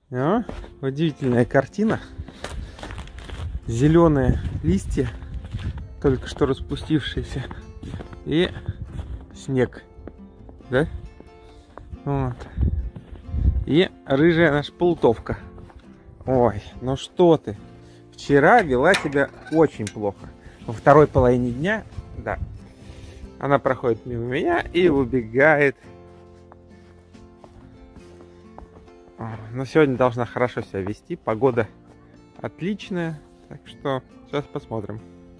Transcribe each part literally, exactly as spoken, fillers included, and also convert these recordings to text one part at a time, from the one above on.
О, удивительная картина. Зеленые листья, только что распустившиеся, и снег, да? Вот. И рыжая наша полутовка. Ой, ну что ты? Вчера вела себя очень плохо. Во второй половине дня, да, она проходит мимо меня и убегает. Но сегодня должна хорошо себя вести. Погода отличная. Так что сейчас посмотрим.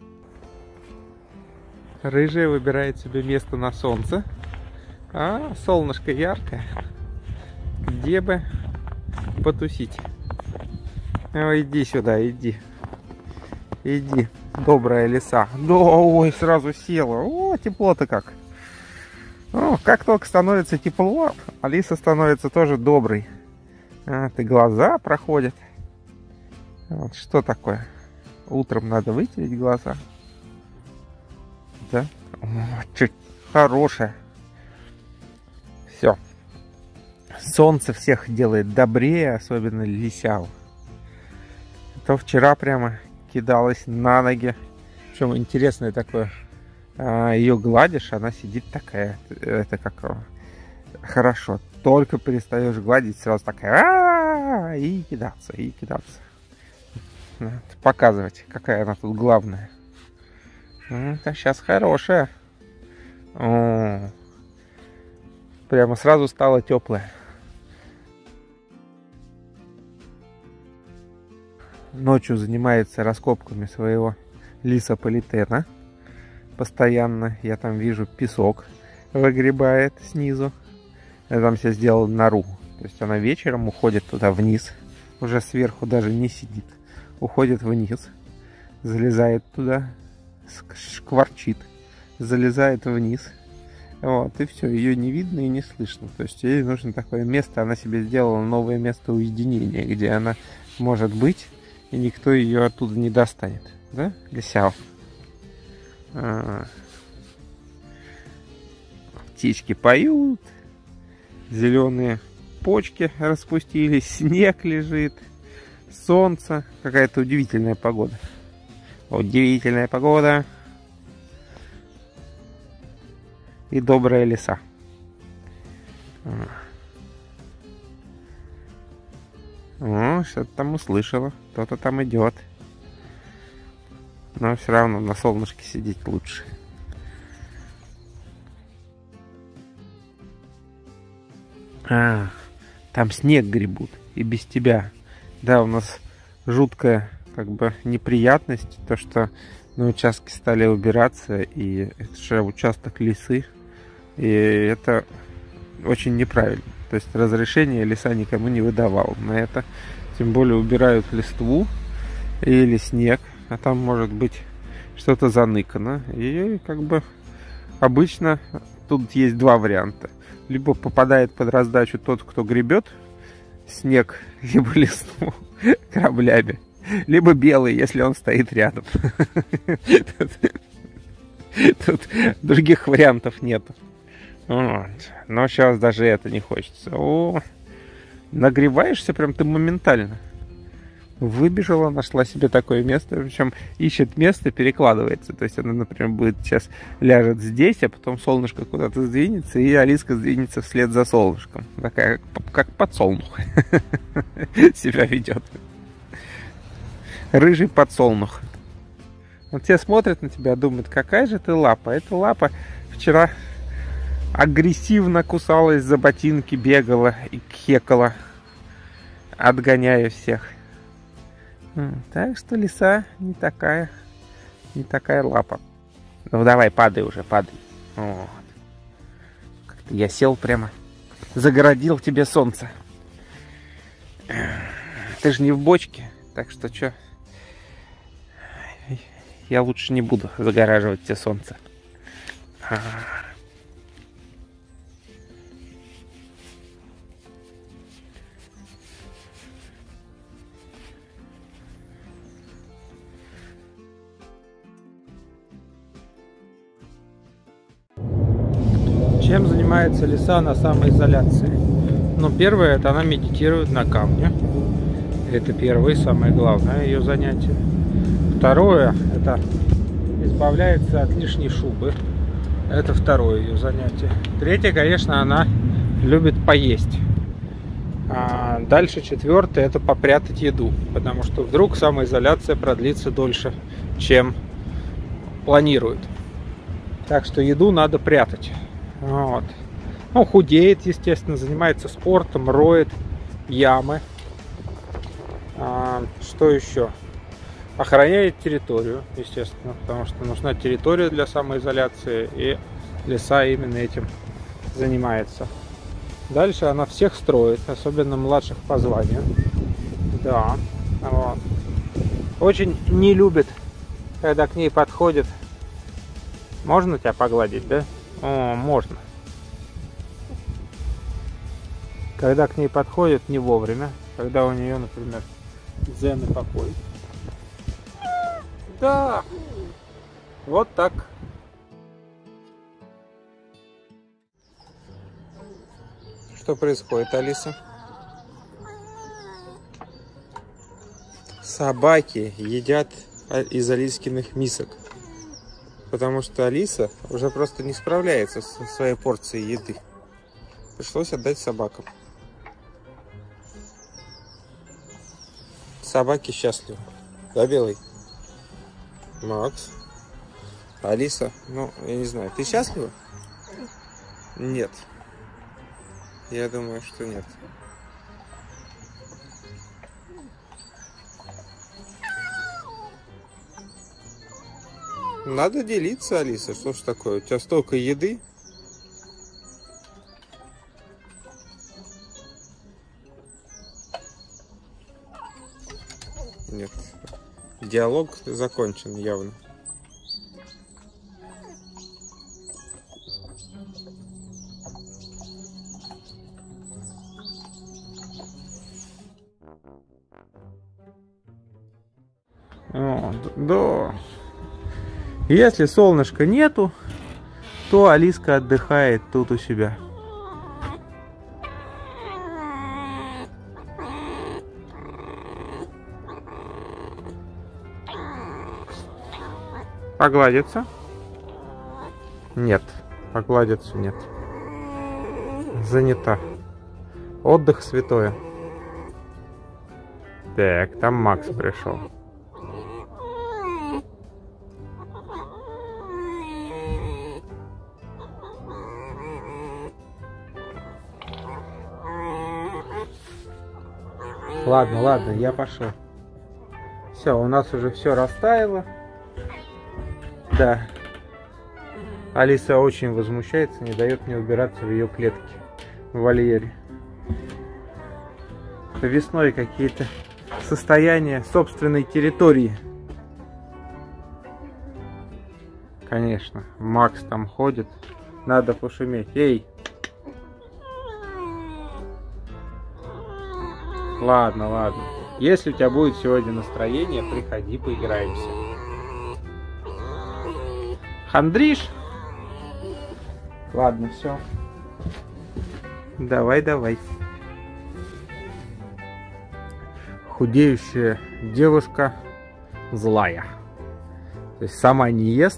Рыжая выбирает себе место на солнце. А, солнышко яркое. Где бы потусить? О, иди сюда, иди. Иди, добрая лиса. Да, ой, сразу села. О, тепло-то как. О, как только становится тепло, Алиса становится тоже доброй. А, ты глаза проходят. Вот, что такое? Утром надо вытереть глаза. Да? О, чуть хорошая. Все. Солнце всех делает добрее, особенно лисяу. То вчера прямо кидалась на ноги. Причем интересное такое. А, ее гладишь, она сидит такая. Это как хорошо. Только перестаешь гладить, сразу такая. А-а-а, и кидаться, и кидаться. Показывать, какая она тут главная. Это сейчас хорошая. О, прямо сразу стала теплая. Ночью занимается раскопками своего лисополитена. Постоянно я там вижу песок выгребает снизу. Я там себе сделал нору. То есть она вечером уходит туда вниз. Уже сверху даже не сидит. Уходит вниз. Залезает туда. Шкварчит. Залезает вниз. Вот, и все. Ее не видно и не слышно. То есть ей нужно такое место. Она себе сделала новое место уединения, где она может быть. И никто ее оттуда не достанет. Да, лисяо? А-а-а. Птички поют. Зеленые почки распустились. Снег лежит. Солнце. Какая-то удивительная погода. Удивительная погода. И добрая лиса. О, что-то там услышала. Кто-то там идет. Но все равно на солнышке сидеть лучше. А, там снег гребут. И без тебя. Да, у нас жуткая как бы неприятность. То, что на участке стали убираться. И это же участок лисы. И это очень неправильно. То есть разрешение лиса никому не выдавал на это. Тем более убирают листву или снег. А там может быть что-то заныкано. И как бы обычно тут есть два варианта. Либо попадает под раздачу тот, кто гребет снег, либо листву кораблями. Либо белый, если он стоит рядом. Тут других вариантов нет. Вот. Но сейчас даже это не хочется. О, нагреваешься прям ты моментально. Выбежала, нашла себе такое место. Причем ищет место, перекладывается. То есть она, например, будет сейчас ляжет здесь, а потом солнышко куда-то сдвинется, и Алиска сдвинется вслед за солнышком. Такая, как подсолнух себя ведет. Рыжий подсолнух. Вот все смотрят на тебя, думают, какая же ты лапа. Эта лапа вчера агрессивно кусалась за ботинки, бегала и кекала, отгоняя всех. Так что лиса не такая, не такая лапа. Ну давай, падай уже, падай. Вот. Как-то я сел прямо, загородил тебе солнце. Ты же не в бочке, так что что? Я лучше не буду загораживать тебе солнце. занимается лиса на самоизоляции? Ну, первое, это она медитирует на камне. Это первое, самое главное ее занятие. Второе, это избавляется от лишней шубы. Это второе ее занятие. Третье, конечно, она любит поесть. А дальше четвертое, это попрятать еду. Потому что вдруг самоизоляция продлится дольше, чем планируют. Так что еду надо прятать. Вот. Ну, худеет, естественно, занимается спортом, роет ямы. А, что еще? Охраняет территорию, естественно, потому что нужна территория для самоизоляции, и лиса именно этим занимается. Дальше она всех строит, особенно младших по званию. Да, вот. Очень не любит, когда к ней подходит. Можно тебя погладить, да? О, можно. Когда к ней подходит не вовремя, когда у нее, например, дзен и покой. Да, вот так. Что происходит, Алиса? Собаки едят из Алискиных мисок, потому что Алиса уже просто не справляется со своей порцией еды. Пришлось отдать собакам. Собаки счастливы. Да, Белый? Макс? Алиса? Ну, я не знаю. Ты счастлива? Нет. Я думаю, что нет. Надо делиться, Алиса. Что ж такое? У тебя столько еды. Нет. Диалог закончен явно. О, да. Если солнышка нету, то Алиска отдыхает тут у себя. Погладиться? Нет, погладиться нет. Занята. Отдых святое. Так, там Макс пришел. Ладно, ладно, я пошел. Все, у нас уже все растаяло. Да. Алиса очень возмущается, не дает мне убираться в ее клетке, в вольере. Весной какие-то состояния собственной территории. Конечно, Макс там ходит, надо пошуметь. Эй! Ладно, ладно. Если у тебя будет сегодня настроение, приходи, поиграемся. Хандришь? Ладно, все. Давай, давай. Худеющая девушка злая. То есть сама не ест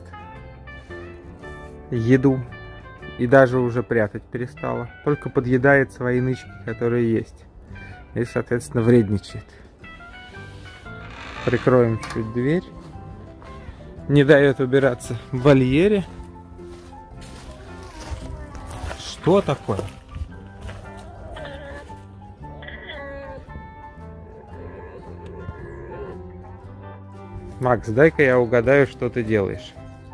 еду и даже уже прятать перестала. Только подъедает свои нычки, которые есть. И, соответственно, вредничает. Прикроем чуть дверь. Не дает убираться в вольере. Что такое? Макс, дай-ка я угадаю, что ты делаешь.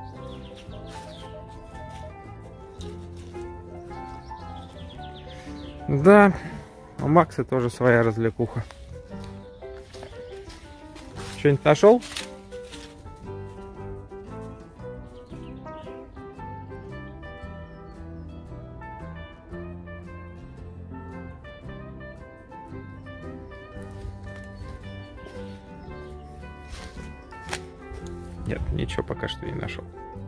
Да, у Макса тоже своя развлекуха. Что-нибудь нашел? Нет, ничего пока что не нашел.